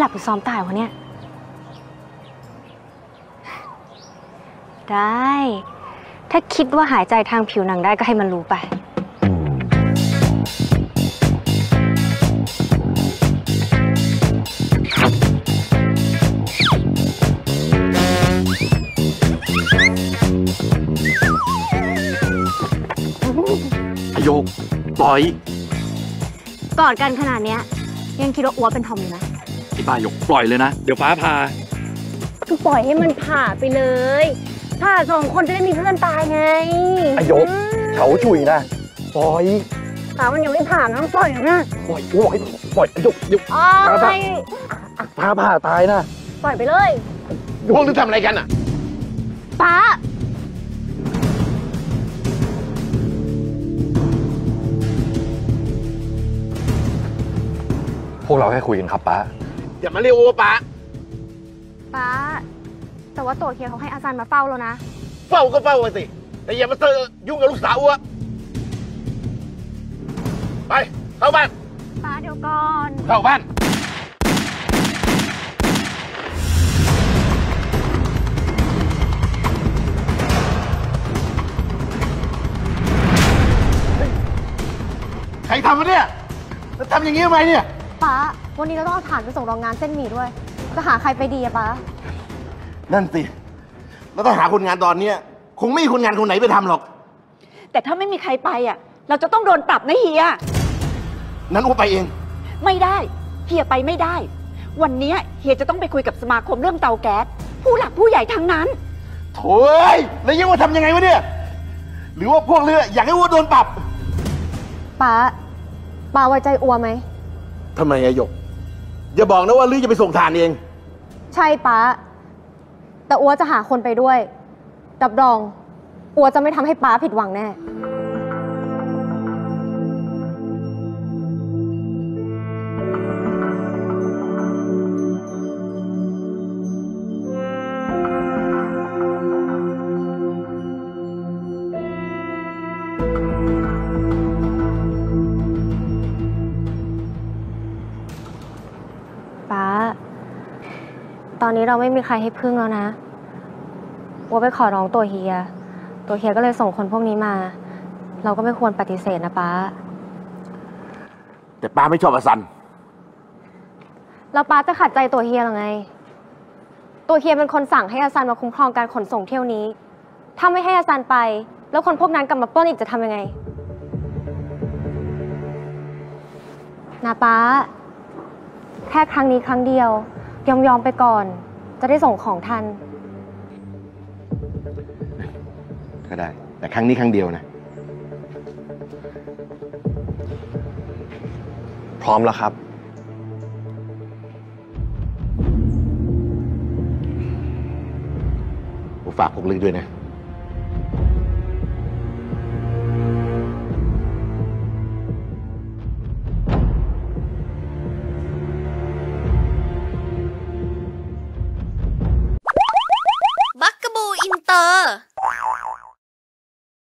ลับหรือซ้อมตายวะเนี่ยได้ ถ้าคิดว่าหายใจทางผิวหนังได้ก็ให้มันรู้ไปโยกปล่อยกอดกันขนาดเนี้ยยังคิดว่าอ้วเป็นทอมอยู่นะไอ้บ้าหยกปล่อยเลยนะเดี๋ยวฟ้าผ่าก็ปล่อยให้มันผ่าไปเลยผ่า2 คนจะได้มีเพื่อนตายไงไอ้โยกเขาฉุยนะปล่อยขามันยังไม่ผ่าต้องปล่อยนะปล่อยปล่อยปล่อยโยกฟ้าผ่าตายนะปล่อยไปเลยพวกนึกทำอะไรกันอ่ะป้าพวกเราแค่คุยกันครับป้าอย่ามาเรียกว่าป้าแต่ว่าตัวเฮียเขาให้อาจารย์มาเฝ้าแล้วนะเฝ้าก็เฝ้าสิแต่อย่ามายุ่งกับลูกสาวอ้วไปเข้าบ้านป้าเดี๋ยวก่อนเข้าบ้านใครทำวะเนี่ยทำอย่างนี้ทำไมเนี่ยป้าวันนี้เราต้องเอาถ่านไปส่งโรงงานเส้นหมี่ด้วยจะหาใครไปดีอะป้านั่นสิเราต้องหาคนงานตอนนี้คงไม่มีคนงานคนไหนไปทำหรอกแต่ถ้าไม่มีใครไปอ่ะเราจะต้องโดนปรับนะเฮียนั้นอ้วไปเองไม่ได้เฮียไปไม่ได้วันนี้เฮียจะต้องไปคุยกับสมาคมเรื่องเตาแก๊สผู้หลักผู้ใหญ่ทั้งนั้นโถ่แล้วยังว่าทำยังไงวะเนี่ยหรือว่าพวกเรืออยากให้อ้วโดนปรับป้าไว้ใจอัวไหมทำไมอะหยกอย่าบอกนะว่าลือจะไปส่งฐานเองใช่ป้าแต่อัวจะหาคนไปด้วยรับรองอัวจะไม่ทำให้ป้าผิดหวังแน่ตอนนี้เราไม่มีใครให้พึ่งแล้วนะว่าไปขอร้องตัวเฮียก็เลยส่งคนพวกนี้มาเราก็ไม่ควรปฏิเสธนะป้าแต่ป้าไม่ชอบอาซันแล้วป้าจะขัดใจตัวเฮียหรือไงตัวเฮียเป็นคนสั่งให้อาซันมาคุ้มครองการขนส่งเที่ยวนี้ถ้าไม่ให้อาซันไปแล้วคนพวกนั้นกลับมาปล้นอีกจะทำยังไงนะป้าแค่ครั้งนี้ครั้งเดียวยอมไปก่อนจะได้ส่งของทันก็ได้แต่ครั้งนี้ครั้งเดียวนะพร้อมแล้วครับผมฝากพวกลึกด้วยนะ